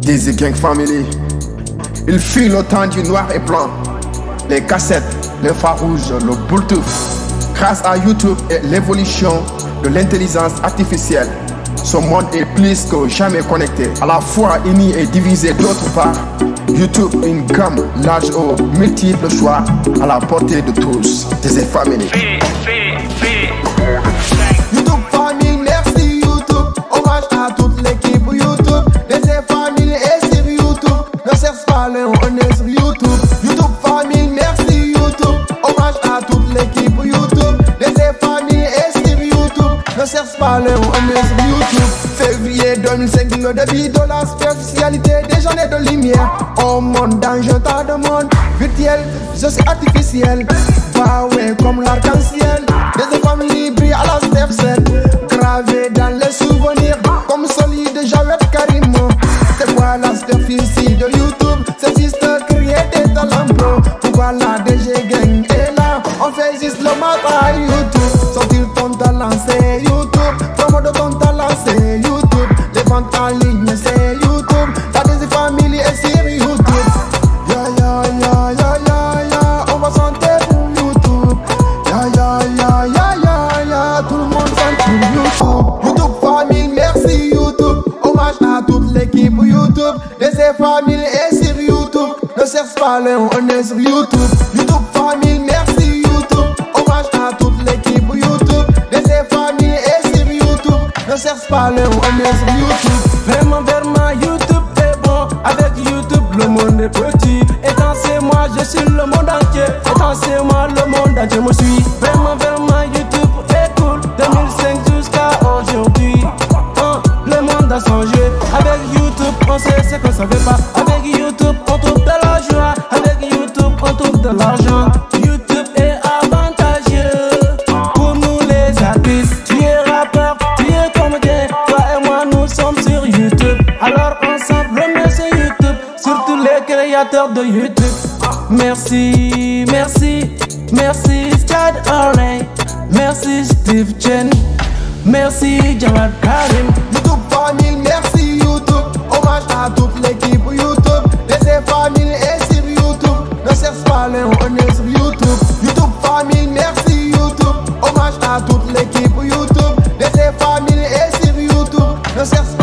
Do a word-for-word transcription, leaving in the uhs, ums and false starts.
Dizzy Gang Family. Il fut le temps du noir et blanc, les cassettes, l'infrarouge, le Bluetooth. Grâce à YouTube et l'évolution de l'intelligence artificielle, ce monde est plus que jamais connecté, à la fois uni et divisé d'autre part. YouTube, une gamme large aux multiples choix à la portée de tous. Dizzy Family. YouTube Family, merci YouTube. Hommage à toute l'équipe YouTube. Dizzy Family est sur YouTube. Ne cherche pas le on est sur YouTube. YouTube Family, merci YouTube. Hommage à toute l'équipe YouTube. Dizzy Family est sur YouTube. Ne cherche pas le on est sur YouTube. Février deux mille cinq, le début de la spécialité des journées de lumière. On monte dans un tas de monde virtuel, je suis artificiel. Bah ouais, comme l'arc-en-ciel. Dizzy Family brille à la step sept, gravé dans les souvenirs, comme celui de Jawed Karim. C'est quoi la superficie de YouTube? C'est juste créer des talents pro. Pourquoi la D G Gang est là? On fait juste le matin à YouTube. Sortir ton talent c'est YouTube, promo de ton talent c'est YouTube, les ventes en ligne c'est YouTube. La Dizzy Family est sur YouTube. Ya ya ya ya ya ya, on va chanter pour YouTube. Ya ya ya ya ya ya, tout le monde chante pour YouTube. YouTube Family, merci YouTube. Hommage à toute l'équipe YouTube. Dizzy Family est sur YouTube. Ne cherche pas le on est sur YouTube. YouTube Family, merci YouTube. Hommage à toute l'équipe YouTube. Dizzy Family est sur YouTube. Ne cherche pas le on est sur YouTube. Vraiment, vraiment, YouTube est bon. Avec YouTube, le monde est petit. Étant c'est moi, je suis le monde entier. Étant c'est moi, le monde entier me suit. Vraiment, vraiment, YouTube est cool. deux mille cinq jusqu'à aujourd'hui. Hein, le monde a changé. Avec YouTube, on sait ce qu'on savait pas. Avec YouTube, on trouve de la joie. Avec YouTube, on trouve de l'argent. YouTube est avantageux pour nous les artistes. Tu es rappeur, tu es comédien. Toi et moi, nous sommes sur YouTube. Alors ensemble, remercie YouTube, surtout les créateurs de YouTube. Merci, merci, merci Stade Orley, merci Steve Chen, merci Jawed Karim. YouTube Family, merci YouTube. Hommage à toute l'équipe YouTube. Dizzy Family est sur YouTube. Ne cherche pas le on est sur YouTube. YouTube Family, merci YouTube. Hommage à toute l'équipe YouTube. Dizzy Family est sur YouTube. Ne cherche